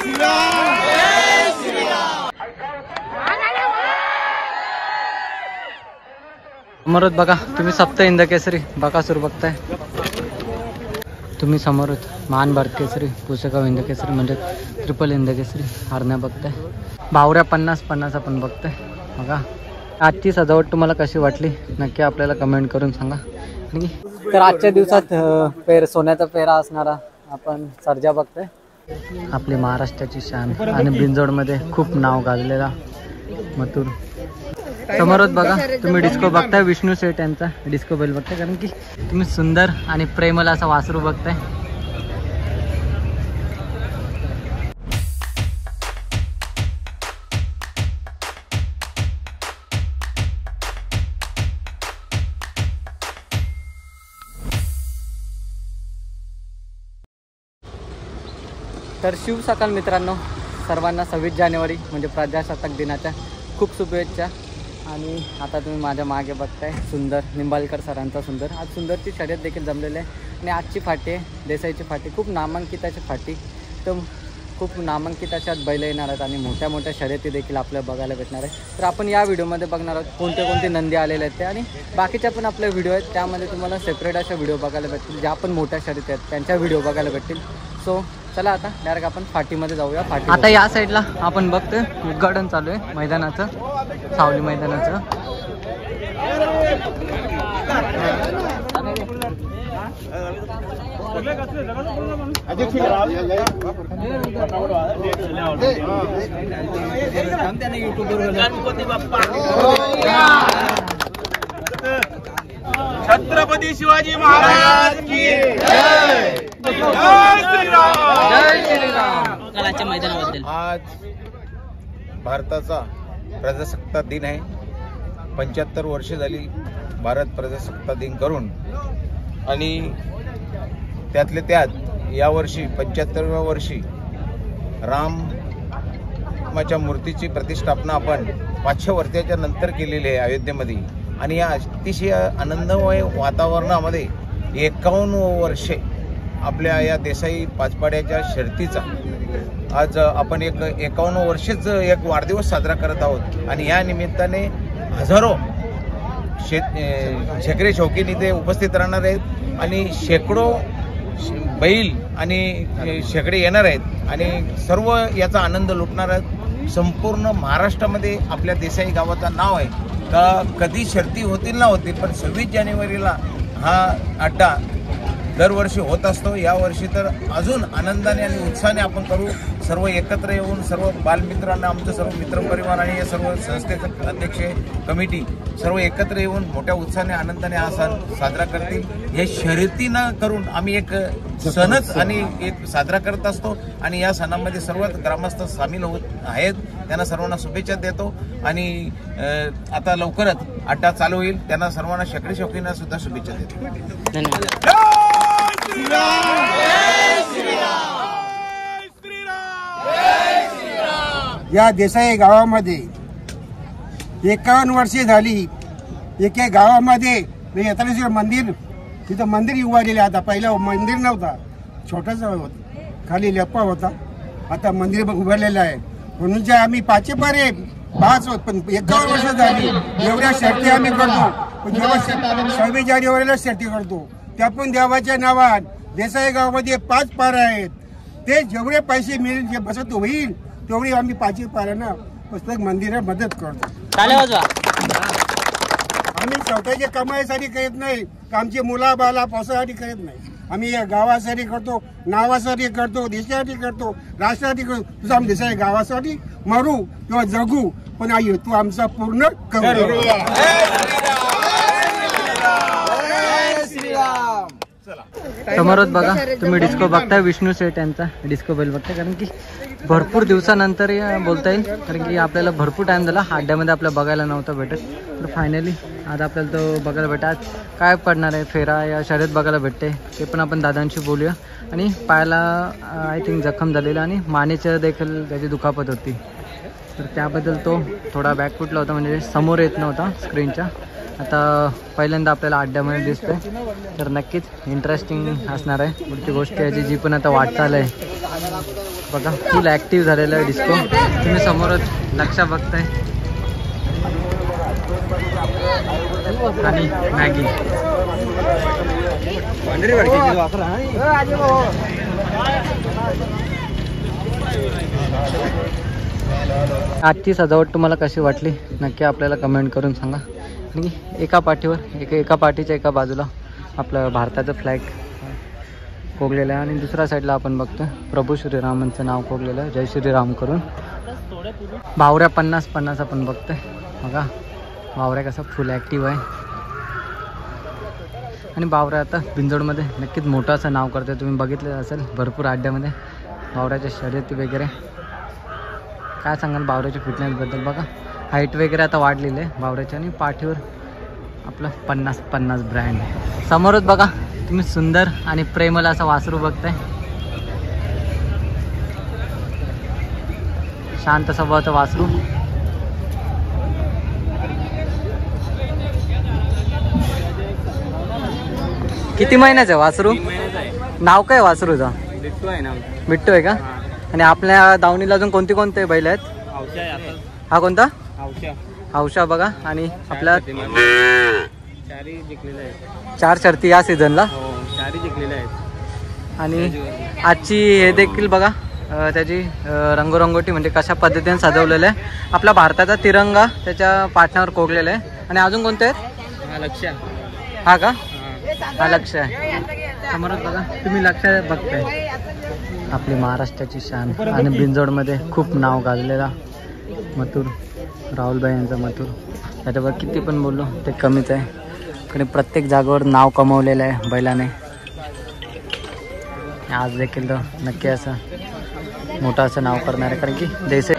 समोरच बघा तुम्ही सप्त हिंद केसरी बकासूर बघताय तुम्ही समोरच महान भारत केसरी पुसेगाव हिंद केसरी म्हणजे ट्रिपल हिंद केसरी हरण्या बघताय भावऱ्या 50-50 आपण बघताय बघा। आजची सजावट तुम्हाला कशी वाटली नक्की आपल्याला कमेंट करून सांगा। तर आजच्या दिवसात सोन्याचा पेरा असणारा आपण सर्जा बघतोय आपली महाराष्ट्राची शान आणि बिंजोडमध्ये खूप नाव गाजलेला मथुर। समोरच बघा तुम्ही डिस्को बघताय विष्णू सेठ यांचा डिस्को बैल बघताय कारण की तुम्ही सुंदर आणि प्रेमल असा वासरू बघताय। तर शिव सकाळ मित्रांनो सर्वांना 26 जानेवारी म्हणजे प्रजासत्ताक दिनाच्या खूप शुभेच्छा। आणि आता तुम्ही माझ्या मागे बघताय सुंदर निंबाळकर सरांचा सुंदर आज सुंदरची शर्यत देखील जमलेली आहे आणि आजची फाटी आहे देसाईची फाटी खूप नामांकिताची फाटी तर खूप नामांकित अशात बैल येणार आहेत आणि मोठ्या मोठ्या शर्यती देखील आपल्याला बघायला भेटणार आहे। तर आपण या व्हिडिओमध्ये बघणार आहोत कोणते नंदी आलेले आहेत ते आणि बाकीच्या पण आपले व्हिडिओ आहेत त्यामध्ये तुम्हाला सेपरेट अशा व्हिडिओ बघायला भेटतील ज्या पण मोठ्या शर्यती आहेत त्यांच्या व्हिडिओ बघायला भेटतील। सो चला आता डायरेक्ट आपण फाटीमध्ये जाऊया। फाटी आता या साईडला आपण बघतोय उद्घाटन चालू आहे मैदानाचं सावली मैदानाचं। छत्रपती शिवाजी महाराज की जय। जय श्रीराम। जय श्रीराम। कालाच्या मैदानाबद्दल आज भारताचा प्रजासत्ताक दिन आहे। 75 वर्ष झाली भारत प्रजासत्ताक दिन करून आणि त्यातले त्यात यावर्षी 75व्या वर्षी रामाच्या मूर्तीची प्रतिष्ठापना आपण 500 वर्षाच्या नंतर केलेली आहे अयोध्येमध्ये आणि या अतिशय आनंदमय वातावरणामध्ये 51 वर्षे आपल्या या देसाई पाचपाड्याच्या शर्तीचा आज आपण एक 51 वर्षेच एक वाढदिवस साजरा करत आहोत आणि या निमित्ताने हजारो शेकडे शौकीन इथे उपस्थित राहणार आहेत आणि शेकडो बैल आणि शेकडे येणार आहेत आणि सर्व याचा आनंद लुटणार आहेत। संपूर्ण महाराष्ट्रामध्ये आपल्या देसाई गावाचं नाव आहे का कधी शर्ती होतील ना होतील पण 26 जानेवारीला हा अड्डा दरवर्षी होत असतो। यावर्षी तर अजून आनंदाने आणि उत्साहाने आपण करू सर्व एकत्र येऊन सर्व बालमित्रांना आमचं सर्व मित्रपरिवार आणि या सर्व संस्थेचं अध्यक्ष कमिटी सर्व एकत्र येऊन मोठ्या उत्साहाने आनंदाने हा सण साजरा करतील। हे शर्यती न करून आम्ही एक सणच आणि एक साजरा करत असतो आणि या सणामध्ये सर्व ग्रामस्थ सामील होत आहेत त्यांना सर्वांना शुभेच्छा देतो आणि आता लवकरच अड्डा चालू होईल त्यांना सर्वांना शेकडे शौकींना सुद्धा शुभेच्छा देतो। धन्यवाद। या देसाई गावामध्ये 51 वर्षे झाली एका गावामध्ये येताना मंदिर तिथं मंदिर उभारलेलं आता पहिलं मंदिर नव्हता छोटासा होता खाली लेप्पा होता आता मंदिर उभारलेलं आहे म्हणून जे आम्ही पाचेपारे 5 पण 51 वर्ष झाली एवढ्या शर्ती आम्ही करतो पण जेव्हा 26 जानेवारीला शर्ती करतो त्या पण देवाच्या नावात देसाई गावामध्ये 5 पारा आहेत ते जेवढे पैसे मिळेल जे बसत होईल तेवढी आम्ही 5 पाऱ्यांना पुस्तक मंदिरात मदत करतो। आम्ही स्वतःच्या कमाईसाठी करत नाही आमची मुलाबाला पावसासाठी करत नाही आम्ही या गावासाठी करतो नावासाठी करतो देशासाठी करतो राष्ट्रासाठी करतो। तुझं आम्ही देसाई गावासाठी मरू किंवा जगू पण आई तू आमचा पूर्ण करू। समोरच बघा तुम्ही डिस्को बघताय विष्णू सेठ यांचा डिस्को बैल बघताय कारण की भरपूर दिवसानंतर बोलता येईल कारण की आपल्याला भरपूर टाइम झाला अड्ड्यामध्ये आपल्याला बघायला नव्हता भेटत तर फायनली आज आपल्याला तो बघायला भेटा। आज काय पडणार आहे फेरा या शर्यत बघायला भेटते ते पण आपण दादांशी बोलूया आणि पायाला आय थिंक जखम झालेला आणि मानेच्या देखील त्याची दुखापत होती तर त्याबद्दल तो थोडा बॅक फुटला होता म्हणजे समोर येत नव्हता स्क्रीनच्या आता पहिल्यांदा आपल्याला अड्ड्यामध्ये दिसतोय, तर नक्कीच इंटरेस्टिंग असणार आहे पुढची गोष्ट याची, जी पण आता वाटचाल आहे बघा. फुल ॲक्टिव्ह झालेलं आहे डिस्को. तुम्ही समोरच लक्ष बघताय आणि मॅगी. आजची सजावट तुम्हाला कशी वाटली नक्की आपल्याला कमेंट करून सांगा. आणि एका पाठीच्या एका बाजूला आपलं भारताचं फ्लॅग कोगलेलं आहे आणि दुसऱ्या साईडला आपण बघतो प्रभू श्रीरामांचं नाव कोगलेलं आहे, जय श्रीराम करून. बावऱ्या 50-50 आपण बघतोय बघा. बावऱ्या कसा फुल ॲक्टिव्ह आहे आणि बावऱ्या आता बिंजोडमध्ये नक्कीच मोठं असं नाव करते. तुम्ही बघितलं असेल भरपूर अड्ड्यामध्ये बावऱ्याच्या शर्यती वगैरे. काय सांगाल बावऱ्याच्या फिटनेसबद्दल? बघा हाईट वगैरे आता वाढलेली आहे बावऱ्याच्या आणि पाठीवर आपलं 50-50 ब्रँड. समोरच बघा तुम्ही सुंदर आणि प्रेमल असा वासरू बघताय. शांत स्वभावाचं वासरू. किती महिन्याचं आहे वासरू? नाव काय वासरूचं? बिट्टू आहे ना. बिट्टू आहे का? आणि आपल्या दावणीला अजून कोणते कोणते बैल आहेत? हा कोणता? हौशा बघा. आणि आपल्या 4 शर्ती या सीझनला. आणि आजची हे देखील बघा त्याची रंगरंगोटी म्हणजे कशा पद्धतीने सजवलेलं आहे. आपला भारताचा तिरंगा त्याच्या पाठण्यावर कोगलेला आहे. आणि अजून कोणते आहेत? लक्ष. हा का? हा लक्ष आहे. समोरच बघा तुम्ही लक्ष बघताय. आपली महाराष्ट्राची शान आणि बिंजोडमध्ये खूप नाव गाजलेला मथुर, राहुलभाई यांचा मथुर. त्याच्यावर किती पण बोललो ते कमीच आहे, कारण प्रत्येक जागेवर नाव कमवलेलं आहे बैलाने. आज देखील तर नक्की असं मोठं असं नाव करणार आहे, कारण की देश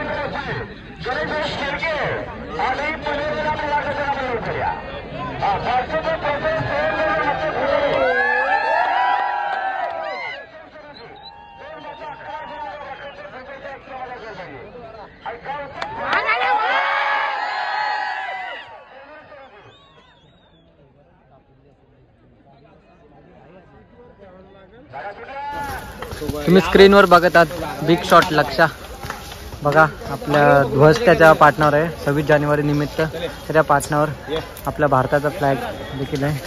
तुम्ही स्क्रीनवर बघत आहात बिग शॉट लक्ष. बघा आपल्या ध्वज त्याच्या पाठण्यावर आहे. 26 जानेवारी निमित्त त्याच्या पाठण्यावर आपल्या भारताचा फ्लॅग देखील आहे.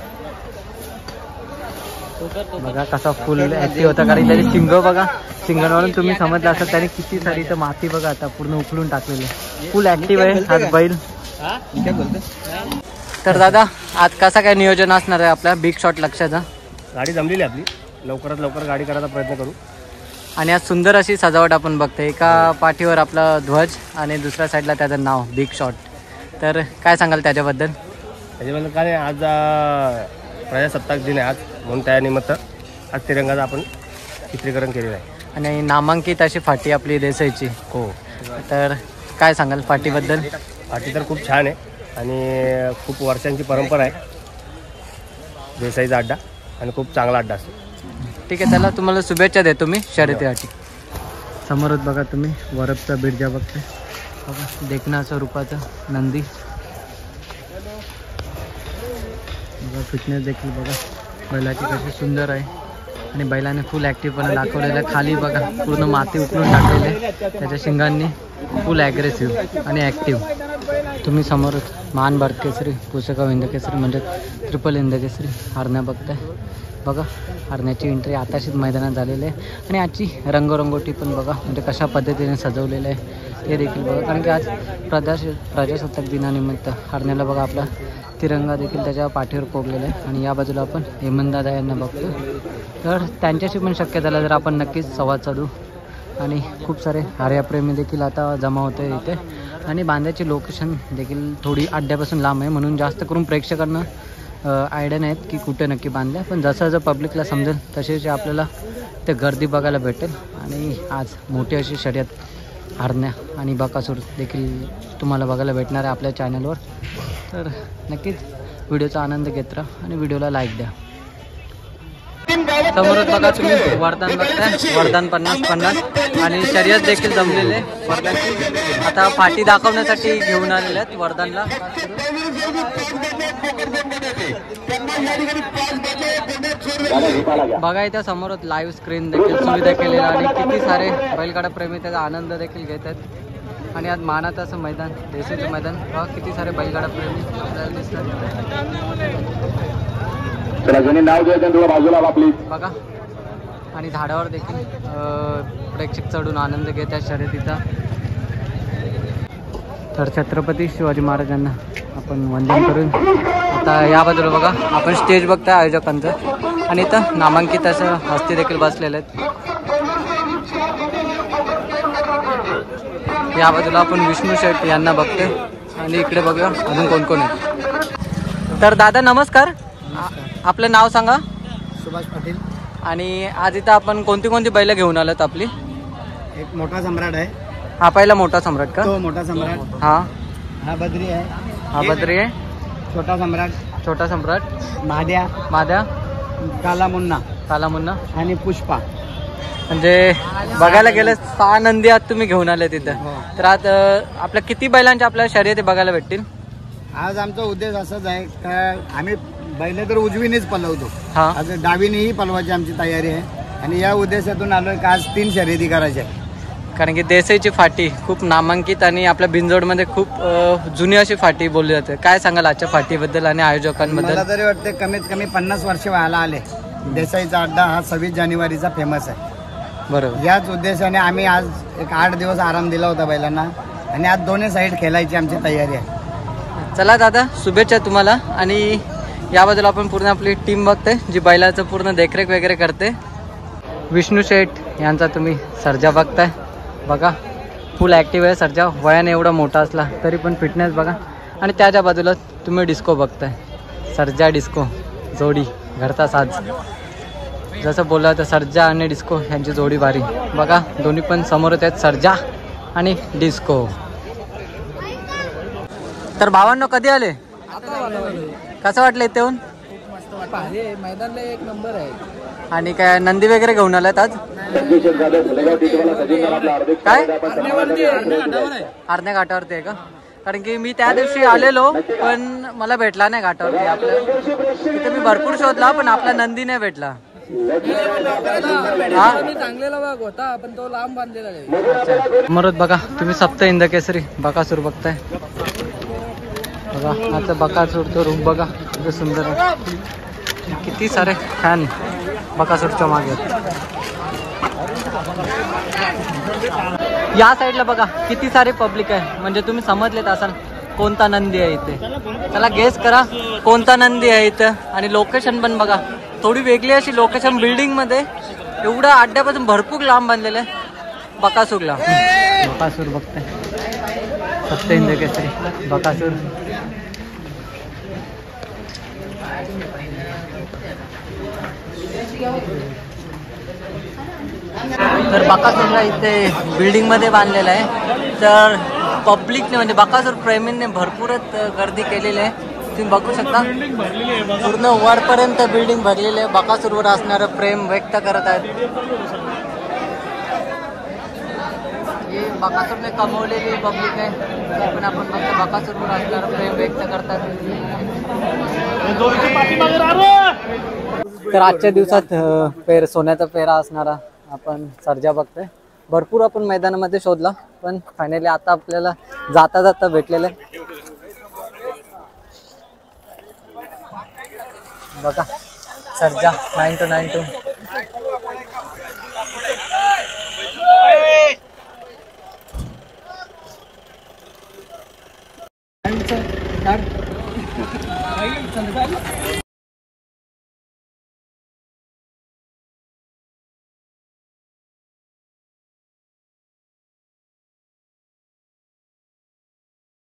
बघा कसा फुल ॲक्टिव्ह होता, कारण त्याची शिंग बघा. शिंगांवरून तुम्ही समजलं असं त्याने किती सारी इथं माती बघा आता पूर्ण उकळून टाकलेली. फुल ॲक्टिव्ह आहे आज बैल. तर दादा आज कसा काय नियोजन असणार आहे आपल्या बिग शॉट लक्षाचा? गाडी जमलेली आपली, लवकरात लवकर गाडी करायचा प्रयत्न करू. आणि आज सुंदर अशी सजावट आपण बघतोय. एका पाठीवर आपला ध्वज आणि दुसऱ्या साईडला त्याचं नाव बिग शॉट. तर काय सांगाल त्याच्याबद्दल? त्याच्याबद्दल काय नाही, आज प्रजासत्ताक दिन आहे आज, म्हणून त्यानिमित्त आज तिरंगाचं आपण चित्रीकरण केलेलं आहे. आणि नामांकित अशी फाटी आपली देसाईची. हो. तर काय सांगाल फाटीबद्दल? फाटी तर खूप छान आहे आणि खूप वर्षांची परंपरा आहे देसाईचा अड्डा, आणि खूप चांगला अड्डा असतो. ठीक आहे, त्याला तुम्हाला शुभेच्छा देतो मी शर्यतीसाठी. समोरच बघा तुम्ही वरपचा बिरजा बघताय. बघा देखणा स्वरूपाचा नंदी. बघा फिटनेस देखील बघा बैलाची कशी सुंदर आहे. आणि बैलाने फुल ॲक्टिव्हपणा दाखवलेला आहे. खाली बघा पूर्ण माती उकळून टाकलेली आहे. त्याच्या शिंगांनी फुल ॲग्रेसिव्ह आणि ॲक्टिव्ह. तुम्ही समोरच महान भारत केसरी, पुस्तकाव हिंद केसरी म्हणजे ट्रिपल हिंद केसरी हरण्या बघताय. बघा हरण्याची एंट्री आताशीच मैदानात झालेली आहे. आणि आजची रंगरंगोटी पण बघा म्हणजे कशा पद्धतीने सजवलेलं आहे ते देखील बघा, कारण की आज प्रजासत्ताक दिनानिमित्त हरण्याला बघा आपला तिरंगा देखील त्याच्या पाठीवर कोगलेला आहे. आणि या बाजूला आपण हेमंतदादा यांना बघतो. तर त्यांच्याशी पण शक्य झालं तर आपण नक्कीच संवाद साधू. आणि खूप सारे हर्याप्रेमी देखील आता जमा होते इथे. आणि बांध्याची लोकेशन देखील थोडी अड्ड्यापासून लांब आहे, म्हणून जास्त करून प्रेक्षकांना आयडिया नाहीत की कुठे नक्की बांधल्या. पण जसं जसं पब्लिकला समजेल तसे आपल्याला ते गर्दी बघायला भेटेल. आणि आज मोठी अशी शर्यत हरण्या आणि बकासूर देखील तुम्हाला बघायला भेटणार आहे आपल्या चॅनलवर. तर नक्कीच व्हिडिओचा आनंद घेत राहा आणि व्हिडिओला लाईक द्या. समोरच बघा तुम्ही वरदान बघताय, वरदान 50-50 आणि शर्यत देखील जमलेले वरदानची. आता फाटी दाखवण्यासाठी घेऊन आलेले आहेत वरदानला. बघा इथे समोरच लाईव्ह स्क्रीन देखील सुविधा केलेली आणि किती सारे बैलगाडा प्रेमी त्याचा आनंद देखील घेत आहेत. आणि आज मानाचं असं मैदान, देशाचं मैदान, बघा किती सारे बैलगाडा प्रेमी आपल्याला दिसतात बघा. आणि झाडावर देखील प्रेक्षक चढून आनंद घेत आहेत शर्यतीचा. तर छत्रपती शिवाजी महाराजांना आपण वंदन करून आता या बाजूला बघा आपण स्टेज बघताय आयोजकांचं आणि इथं नामांकित असं हस्ती देखील बसलेले आहेत. या बाजूला आपण विष्णू शेठ यांना बघतोय आणि इकडे बघूया अजून कोण कोण आहे. तर दादा नमस्कार, आपलं नाव सांगा. सुभाष पाटील. आणि आज इथं आपण कोणती कोणती बैलं घेऊन आलोत आपली? एक मोठा सम्राट आहे. हा पहिला मोठा सम्राट का? तो मोठा सम्राट. हा हा बद्री आहे. हा बद्री आहे. छोटा सम्राट. छोटा सम्राट. महाद्या. माद्या. काला मुन्ना. काला मुन्ना आणि पुष्पा. म्हणजे बघायला गेलं 6 नंदी आज तुम्ही घेऊन आले तिथं. तर आज आपल्या किती बैलांच्या आपल्याला शर्यती बघायला भेटतील? आज आमचा उद्देश असाच आहे का आम्ही बैल तर उजवीनेच पलवतो. हा. आज डावीनेही पलवायची आमची तयारी आहे आणि या उद्देशातून आलोय का आज 3 शर्यती करायच्या. कारण की देसाईची फाटी खूप नामांकित आणि आपल्या बिंजोडमध्ये खूप जुनी अशी फाटी बोलली जाते. काय सांगाल आजच्या फाटीबद्दल आणि आयोजकांबद्दल? मला तरी वाटते कमीत कमी 50 वर्ष व्हायला आले. देसाईचा अड्डा हा 26 जानेवारीचा फेमस आहे. बरोबर. याच उद्देशाने आम्ही आज एक 8 दिवस आराम दिला होता बैलांना आणि आज दोन्ही साईड खेळायची आमची तयारी आहे. चला दादा शुभेच्छा तुम्हाला. आणि या बाजूला आपण पूर्ण आपली टीम बघते जी बैलाचं पूर्ण देखरेख वगैरे करते. विष्णू शेठ यांचा तुम्ही सर्जा बघताय बघा, फुल ॲक्टिव्ह आहे सर्जा. वयाने एवढा मोठा असला तरी पण फिटनेस बघा. आणि त्याच्या बाजूला तुम्ही डिस्को बघताय, सर्जा डिस्को जोडी घरचा साज. जसं बोललं तर सर्जा आणि डिस्को यांची जोडी भारी बघा. दोन्ही पण समोरच आहेत, सर्जा आणि डिस्को. तर भावांनो कधी आले? कसं वाटलं इथे येऊन? मैदानला एक नंबर आहे. आणि काय नंदी वगैरे घेऊन आलात आज? काय अर्ध्या घाटावरती आहे का? कारण की मी त्या दिवशी आलेलो पण मला भेटला नाही घाटावरती. आपल्या तिथे मी भरपूर शोधला पण आपला नंदी नाही भेटला. चांगलेला भाग होता पण तो लांब बांधलेला आहे. समोरच बघा तुम्ही सप्त इंद केसरी बकासूर बघताय बघा. आता बकासूरचं रूप बघा किती सुंदर आहे. किती सारे फॅन बकासूरच्या मागे आहेत. या साईडला बघा किती सारे पब्लिक आहे. म्हणजे तुम्ही समजलेत असाल कोणता नंदी आहे इथे. चला गेस करा कोणता नंदी आहे इथं. आणि लोकेशन पण बघा थोडी वेगळी अशी लोकेशन. बिल्डिंग मध्ये एवढं अड्ड्यापासून भरपूर लांब बांधलेलं आहे बकासूरला. बकासूर बघताय सप्त इंद केसरी बकासूर. तर बकासूरला इथे बिल्डिंग मध्ये बांधलेलं आहे. तर पब्लिकने म्हणजे बकासूर प्रेमींनी भरपूरच गर्दी केलेली आहे. तुम्ही बघू शकता पूर्ण वरपर्यंत बिल्डिंग भरलेली आहे. बकासूरवर असणारं प्रेम व्यक्त करत आहेत. ही बकासूरने कमवलेली पब्लिक आहे. पण आपण फक्त बकासूरवर असणारं प्रेम व्यक्त करतात. तर आजच्या दिवसात सोन्याचा पेरा असणारा आपण सर्जा बघतोय. भरपूर आपण मैदानामध्ये शोधला पण फायनली आता आपल्याला जाता जाता भेटलेलं आहे बघा. सर्जा 9292.